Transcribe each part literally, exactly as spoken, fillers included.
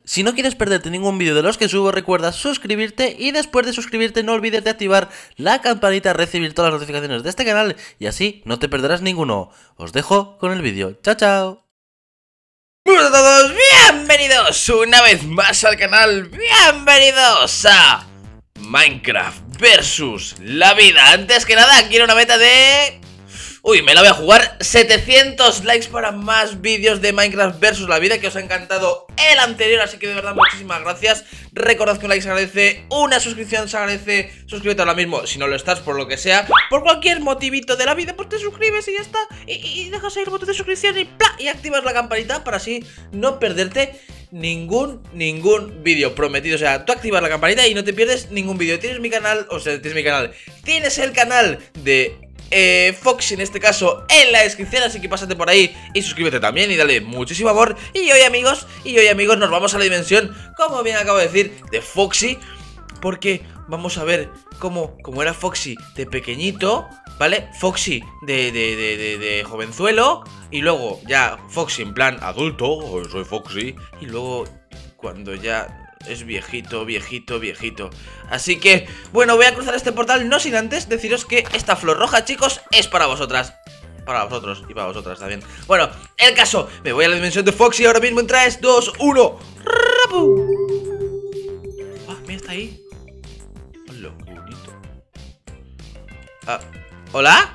Si no quieres perderte ningún vídeo de los que subo, recuerda suscribirte y después de suscribirte no olvides de activar la campanita, recibir todas las notificaciones de este canal y así no te perderás ninguno. Os dejo con el vídeo. Chao, chao. Hola a todos, bienvenidos una vez más al canal, bienvenidos a Minecraft versus la vida. Antes que nada, quiero una meta de... Uy, me la voy a jugar, setecientos likes para más vídeos de Minecraft versus la vida, que os ha encantado el anterior, así que de verdad muchísimas gracias. Recordad que un like se agradece, una suscripción se agradece, suscríbete ahora mismo si no lo estás por lo que sea, por cualquier motivito de la vida, pues te suscribes y ya está, y, y dejas ahí el botón de suscripción y ¡plá! Y activas la campanita para así no perderte ningún, ningún vídeo prometido. O sea, tú activas la campanita y no te pierdes ningún vídeo. Tienes mi canal, o sea, tienes mi canal, tienes el canal de... Eh, Foxy en este caso en la descripción, así que pásate por ahí y suscríbete también y dale muchísimo amor. Y hoy amigos, y hoy amigos nos vamos a la dimensión, como bien acabo de decir, de Foxy, porque vamos a ver cómo, cómo era Foxy de pequeñito, ¿vale? Foxy de, de, de, de, de jovenzuelo, y luego ya Foxy en plan adulto, soy Foxy, y luego cuando ya... es viejito, viejito, viejito. Así que, bueno, voy a cruzar este portal, no sin antes deciros que esta flor roja, chicos, es para vosotras. Para vosotros y para vosotras también. Bueno, el caso, me voy a la dimensión de Foxy ahora mismo en tres, dos, uno. ¡Rapu! Ah, mira, está ahí. Hola, qué bonito. Ah, ¿hola?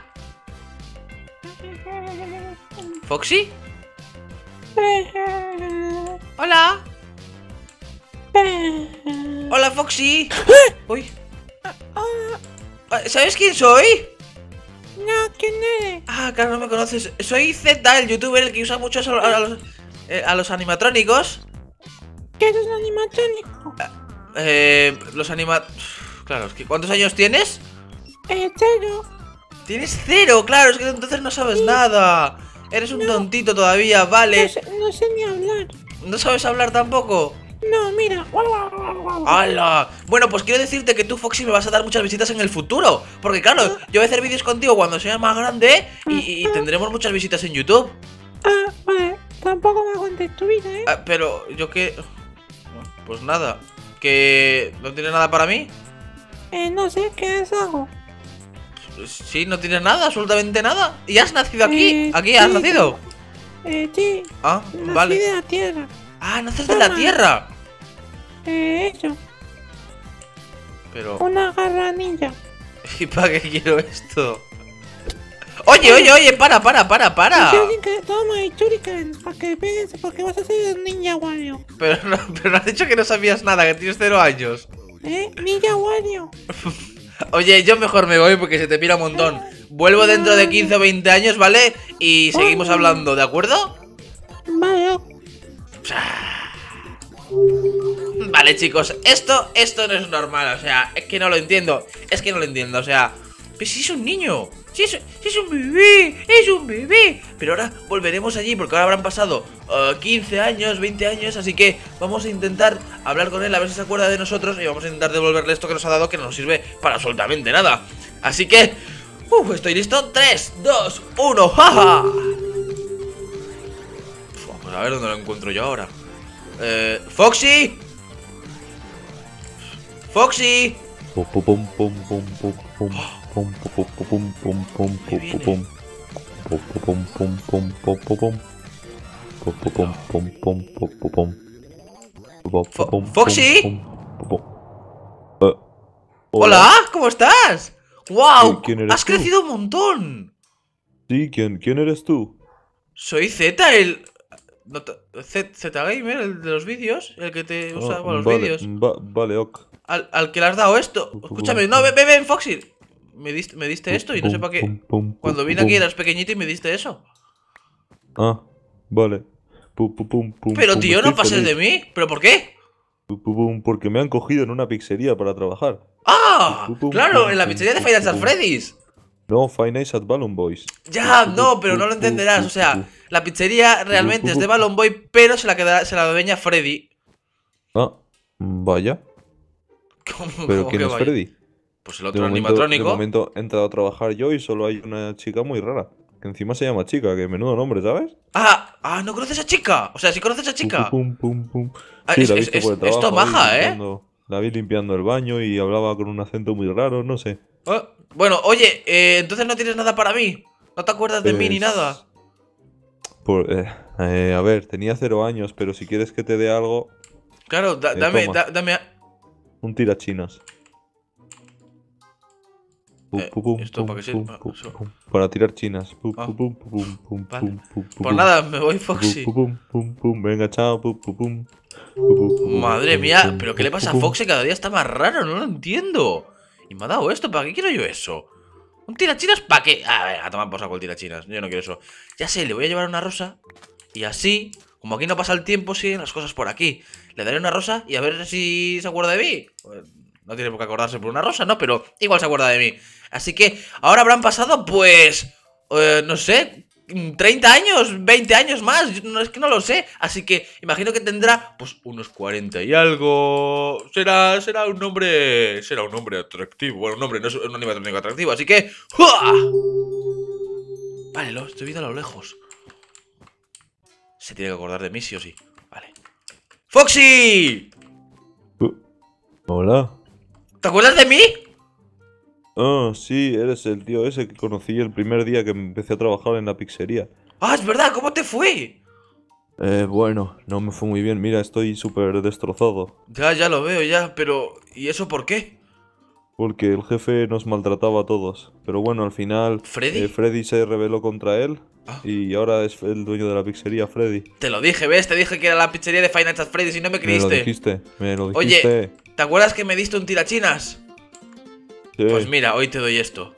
¿Foxy? Hola. Hola, Foxy. Uy. ¿Sabes quién soy? No, ¿quién eres? Ah, claro, no me conoces. Soy Z, el youtuber, el que usa mucho a los, eh, a los animatrónicos. ¿Qué es un animatrónico? Eh, los anima... Claro, es que ¿cuántos años tienes? Eh, cero. Tienes cero, claro, es que entonces no sabes sí. nada. Eres un no. tontito todavía, vale. No sé, no sé ni hablar. ¿No sabes hablar tampoco? No, mira. ¡Hala! Bueno, pues quiero decirte que tú, Foxy, me vas a dar muchas visitas en el futuro. Porque claro, ah. yo voy a hacer vídeos contigo cuando sea más grande y, y tendremos muchas visitas en YouTube. Ah, vale. Tampoco me contes tu vida, ¿eh? Ah, pero yo que... Pues nada. ¿Que no tienes nada para mí? Eh, no sé, ¿qué es algo? Sí, no tienes nada, absolutamente nada. ¿Y has nacido aquí? Eh, ¿Aquí sí, has nacido? Eh, sí. Ah, Nací vale. de la tierra. Ah, naces de la tierra. Eh, eso. Pero... Una garra ninja. ¿Y para qué quiero esto? Oye, oye, oye, para, para, para, para. Que toma y shuriken, para que pegues, porque vas a ser un ninja Wario. Pero no, pero no has dicho que no sabías nada, que tienes cero años. Eh, ninja Wario. Oye, yo mejor me voy porque se te pira un montón. Vuelvo dentro de quince o veinte años, ¿vale? Y seguimos hablando, ¿de acuerdo? Vale. Vale, chicos, esto, esto no es normal, o sea, es que no lo entiendo. Es que no lo entiendo, o sea, pues si es un niño, si es, si es un bebé, es un bebé. Pero ahora volveremos allí porque ahora habrán pasado uh, quince años, veinte años. Así que vamos a intentar hablar con él, a ver si se acuerda de nosotros. Y vamos a intentar devolverle esto que nos ha dado, que no nos sirve para absolutamente nada. Así que, uh, estoy listo, tres, dos, uno, jaja. Pues a ver dónde lo encuentro yo ahora. Eh, Foxy. Foxy. Foxy. Hola, ¿cómo estás? ¡Wow! ¡Has crecido un montón! Sí, ¿quién, quién eres tú? Soy Z, el... No Z Gamer, el de los vídeos, el que te usa para los vale, vídeos. Va, vale, ok. Al, al que le has dado esto. Escúchame, no, ven, ven, ven, Foxy. Me diste, me diste esto y no sé para qué. Cuando vine aquí eras pequeñito y me diste eso. Ah, vale. Pero tío, no pases de mí. ¿Pero por qué? Porque me han cogido en una pizzería para trabajar. ¡Ah! Claro, en la pizzería de Five Nights at Freddy's. No, Five Nights at Balloon Boys. Ya, no, pero no lo entenderás. O sea, la pizzería realmente es de Balloon Boy, pero se la, queda, se la dueña Freddy. Ah, vaya. ¿Cómo, ¿Pero cómo quién que es vaya? Freddy? Pues el otro de animatrónico. Momento, de momento he entrado a trabajar yo y solo hay una chica muy rara que encima se llama chica, que menudo nombre, ¿sabes? Ah, ah, ¿no conoces a chica? O sea, ¿sí conoces a chica? Pum, pum, pum, pum. Ah, Sí, es, la he es, visto es, por el esto trabajo ahí maja, ¿eh? limpiando- La vi limpiando el baño y hablaba con un acento muy raro, no sé. Ah, bueno, oye, eh, entonces no tienes nada para mí. ¿No te acuerdas de mí ni Es- nada? Por, eh, eh, a ver, tenía cero años, pero si quieres que te dé algo, Claro, da- Eh, dame, toma. da- dame. a- un tirachinas. Pum, Eh, pum, pum, ¿esto pum, para qué sirve? pum, Ah, pum, eso. pum. Para tirar chinas. Pum, Ah. pum, pum, pum, pum, Vale. pum, pum, pum, Pues pum. nada, me voy, Pum, Foxy. pum, pum, pum, pum. Venga, chao. Pum, pum, pum. Pum, pum, pum, Madre pum, mía, pum, ¿pero qué le pum, pasa a pum. Foxy? Cada día está más raro, no lo entiendo. Y me ha dado esto, ¿para qué quiero yo eso? ¿Un tirachinas? ¿Para qué? A ver, a tomar por saco el tirachinas, yo no quiero eso. Ya sé, le voy a llevar una rosa. Y así, como aquí no pasa el tiempo, siguen las cosas por aquí. Le daré una rosa y a ver si se acuerda de mí. Pues, no tiene por qué acordarse por una rosa, ¿no? Pero igual se acuerda de mí. Así que ahora habrán pasado, pues... eh, no sé... treinta años, veinte años más, yo no, es que no lo sé. Así que imagino que tendrá pues unos cuarenta y algo. Será será un hombre, será un hombre atractivo. Bueno, un hombre no es un animatrónico atractivo, así que ¡Jua! Vale, lo estoy viendo a lo lejos. Se tiene que acordar de mí sí o sí. Vale. ¡Foxy! Uh, Hola. ¿Te acuerdas de mí? Ah, sí, eres el tío ese que conocí el primer día que empecé a trabajar en la pizzería. Ah, es verdad, ¿cómo te fue? Eh, bueno, no me fue muy bien. Mira, estoy súper destrozado. Ya, ya lo veo, ya, pero ¿y eso por qué? Porque el jefe nos maltrataba a todos. Pero bueno, al final ¿Freddy? eh, Freddy se rebeló contra él. Ah. Y ahora es el dueño de la pizzería, Freddy. Te lo dije, ¿ves? Te dije que era la pizzería de Five Nights at Freddy's y no me Me lo creíste. dijiste, me lo Oye, dijiste. ¿te acuerdas que me diste un tirachinas? Sí. Pues mira, hoy te doy esto.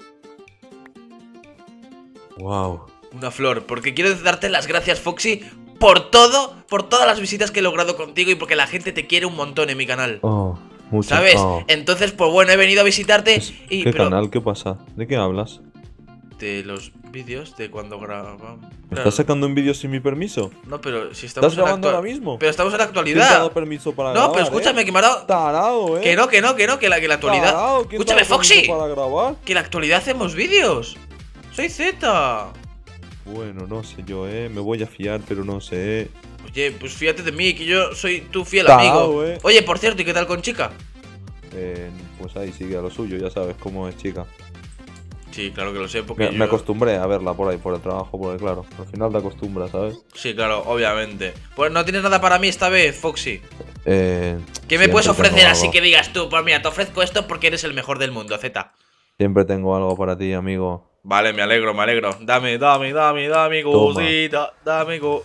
Wow. Una flor, porque quiero darte las gracias, Foxy, por todo, por todas las visitas que he logrado contigo y porque la gente te quiere un montón en mi canal. Oh, mucho. ¿Sabes? Oh. Entonces, pues bueno, he venido a visitarte Es- y... ¿Qué pero- canal? ¿Qué pasa? ¿De qué hablas? De los vídeos de cuando grabamos... ¿Me estás sacando un vídeo sin mi permiso? No, pero si estamos ¿Estás en la grabando ahora actua- mismo? Pero estamos en la ¿Quién te ha actualidad. dado permiso para No, grabar, pero escúchame, eh? que me ha dado... Tarao, eh. Que no, que no, que no, que la, que la actualidad... Tarao, ¿quién te ha Escúchame, dado permiso Foxy. para grabar? Que en la actualidad hacemos vídeos. Soy Z. Bueno, no sé yo, eh. Me voy a fiar, pero no sé. eh. Oye, pues fíjate de mí, que yo soy tu fiel Tarao, amigo. eh. Oye, por cierto, ¿y qué tal con chica? Eh, pues ahí sigue a lo suyo, ya sabes cómo es, chica. Sí, claro que lo sé, porque Me, yo... me acostumbré a verla por ahí, por el trabajo, porque claro, al final te acostumbras, ¿sabes? Sí, claro, obviamente. Pues no tienes nada para mí esta vez, Foxy. Eh, ¿Qué me puedes siempre ofrecer tengo así algo. que digas tú? Pues mira, te ofrezco esto porque eres el mejor del mundo, Z. Siempre tengo algo para ti, amigo. Vale, me alegro, me alegro. Dame, dame, dame, dame Toma. cosita, dame go...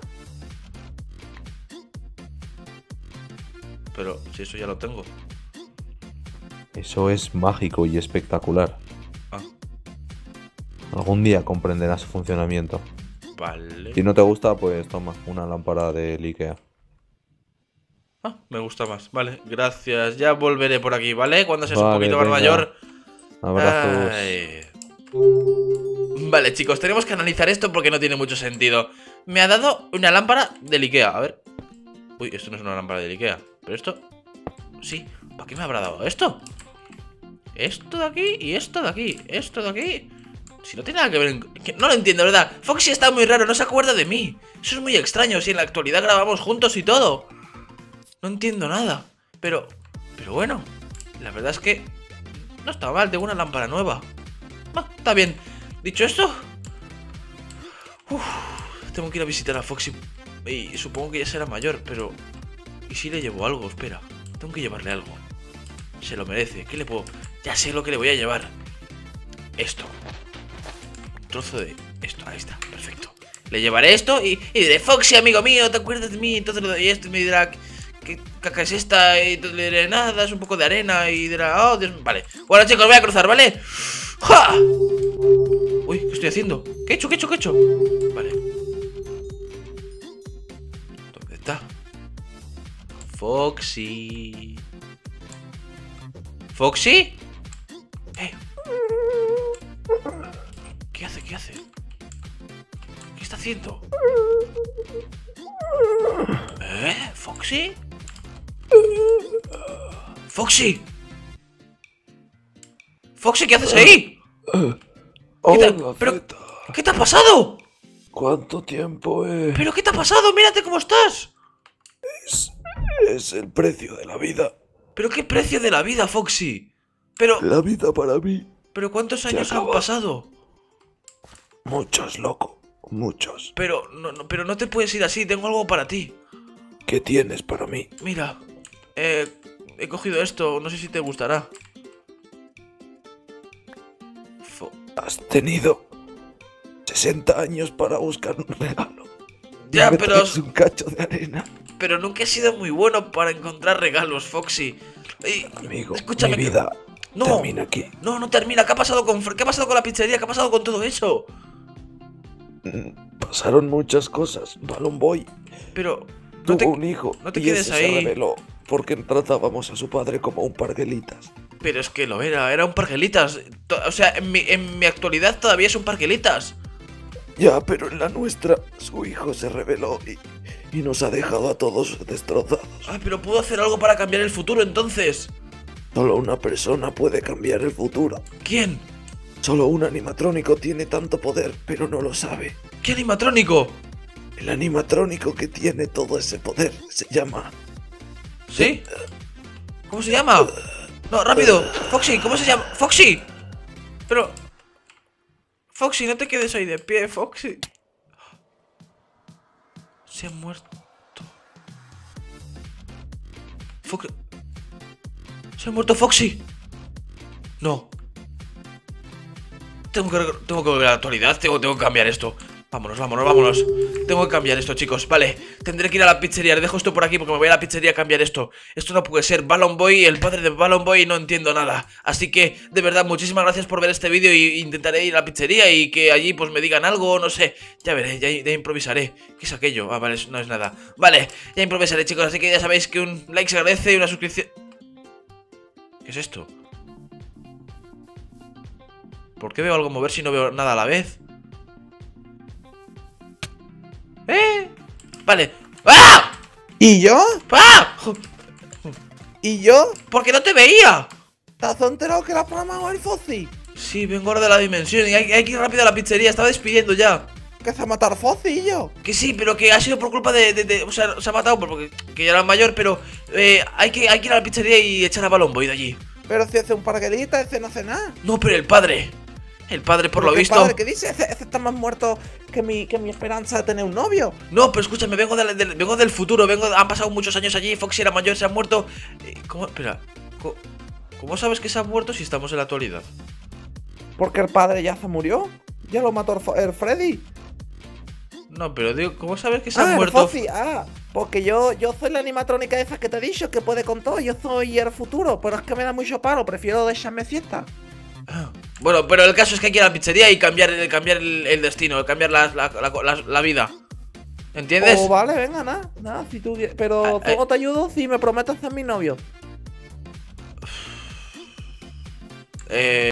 Pero si eso ya lo tengo. Eso es mágico y espectacular. Ah, Algún día comprenderás su funcionamiento. vale. Si no te gusta, pues toma, una lámpara de Ikea. Ah, me gusta más. Vale, gracias. Ya volveré por aquí, ¿vale? Cuando seas un Vale, poquito más venga. mayor. Abrazos. Ay. Vale, chicos, tenemos que analizar esto porque no tiene mucho sentido. Me ha dado una lámpara del Ikea, a ver. Uy, esto no es una lámpara del Ikea. Pero esto... Sí, ¿para qué me habrá dado esto? Esto de aquí y esto de aquí. Esto de aquí. Si no tiene nada que ver... en- que no lo entiendo, ¿verdad? Foxy está muy raro, no se acuerda de mí. Eso es muy extraño, si en la actualidad grabamos juntos y todo. No entiendo nada. Pero... Pero bueno, la verdad es que... No está mal, tengo una lámpara nueva. Ah, está bien. Dicho esto... Uf, tengo que ir a visitar a Foxy. Y supongo que ya será mayor, pero... ¿Y si le llevo algo? Espera. Tengo que llevarle algo. Se lo merece. ¿Qué le puedo...? Ya sé lo que le voy a llevar. Esto. Un trozo de... Esto, ahí está. Perfecto. Le llevaré esto y, y diré, Foxy, amigo mío, ¿te acuerdas de mí? Entonces le doy esto y me dirá... ¿Qué caca es esta? Y entonces le diré, nada, es un poco de arena. Y dirá, oh, Dios mío. Vale. Bueno, chicos, voy a cruzar, ¿vale? ¡Ja! Uy, ¿qué estoy haciendo? ¿Qué he hecho? ¿Qué he hecho? ¿Qué he hecho? Vale. ¿Dónde está? Foxy. ¿Foxy? Eh. ¿Qué hace? ¿Qué hace? ¿Qué está haciendo? ¿Eh? ¿Foxy? ¡Foxy! ¡Foxy! ¿Qué haces ahí? ¿Qué tal? Hola, Pero- Zeta. ¿Qué te ha pasado? ¿Cuánto tiempo es? ¿Pero qué te ha pasado? Mírate cómo estás. Es, es el precio de la vida. ¿Pero qué precio de la vida, Foxy? Pero... La vida para mí. ¿Pero cuántos Se años han acaba. pasado? Muchos, loco. Muchos. Pero no, no, pero no te puedes ir así, tengo algo para ti. ¿Qué tienes para mí? Mira, eh, he cogido esto, no sé si te gustará. Fo- Has tenido sesenta años para buscar un regalo. Y Ya, me pero- traes un cacho de arena. Pero nunca he sido muy bueno para encontrar regalos, Foxy. Y- Amigo, escúchame, mi vida No. termina aquí. No, no termina. ¿Qué ha pasado con Fre- ¿Qué ha pasado con la pizzería? ¿Qué ha pasado con todo eso? Mm, Pasaron muchas cosas. Balloon Boy Pero no tuvo te, un hijo no te y quedes ese ahí. se rebeló porque tratábamos a su padre como un parguelitas. pero es que lo era, era un parguelitas. To- O sea, en mi, en mi actualidad todavía es un parguelitas. Ya, pero en la nuestra, su hijo se rebeló y, y nos ha dejado a todos destrozados. Ah, pero puedo hacer algo para cambiar el futuro entonces. Solo una persona puede cambiar el futuro. ¿Quién? Solo un animatrónico tiene tanto poder, pero no lo sabe. ¿Qué animatrónico? El animatrónico que tiene todo ese poder se llama... ¿Sí? ¿Cómo se llama? No, rápido. Foxy, ¿cómo se llama? Foxy. Pero... Foxy, no te quedes ahí de pie, Foxy. Se ha muerto. Foxy. Se ha muerto Foxy. No. Tengo que, tengo que volver a la actualidad. Tengo, tengo que cambiar esto. Vámonos, vámonos, vámonos. Tengo que cambiar esto, chicos. Vale, tendré que ir a la pizzería. Le dejo esto por aquí porque me voy a la pizzería a cambiar esto. Esto no puede ser. Balloon Boy, el padre de Balloon Boy, no entiendo nada. Así que, de verdad, muchísimas gracias por ver este vídeo. Y intentaré ir a la pizzería y que allí pues me digan algo, no sé. Ya veré, ya, ya improvisaré. ¿Qué es aquello? Ah, vale, no es nada. Vale, ya improvisaré, chicos. Así que ya sabéis que un like se agradece y una suscripción... ¿Qué es esto? ¿Por qué veo algo mover si no veo nada a la vez? ¿Eh? Vale. ¡Ah! ¿Y yo? ¡Ah! ¿Y yo? ¿Por qué no te veía? ¿Te has enterado que la programado el Fossi? Sí, vengo ahora de la dimensión y hay, hay que ir rápido a la pizzería. Estaba despidiendo ya. Que se ha matado Fossi y yo. Que sí, pero que ha sido por culpa de... de- de- o sea, se ha matado porque que ya era mayor, pero eh, hay, que, hay que ir a la pizzería y echar a Balloon Boy de allí. Pero si hace un parguelita, ese no hace nada. No, pero el padre. El padre, por lo ¿Qué visto... padre? ¿Qué dice? Ese, ese está más muerto que mi, que mi esperanza de tener un novio. No, pero escúchame, vengo del, del- vengo del futuro, vengo, han pasado muchos años allí, Foxy era mayor, se ha muerto. Eh, ¿Cómo? Espera, ¿cómo, cómo sabes que se ha muerto si estamos en la actualidad? Porque el padre ya se murió. Ya lo mató el, Fo- el Freddy. No, pero digo, ¿cómo sabes que se Ah, ha el muerto? Fossi, ah. Porque yo, yo soy la animatrónica esa que te he dicho, que puede con todo. Yo soy el futuro, pero es que me da mucho paro. Prefiero dejarme fiesta. Bueno, pero el caso es que hay que ir a la pizzería y cambiar, cambiar el, el destino, cambiar la, la, la, la- la vida. ¿Entiendes? Oh, vale, venga, nada. Nada, si tú quieres. Pero Ah, eh. todo te ayudo si me prometes ser mi novio. Eh...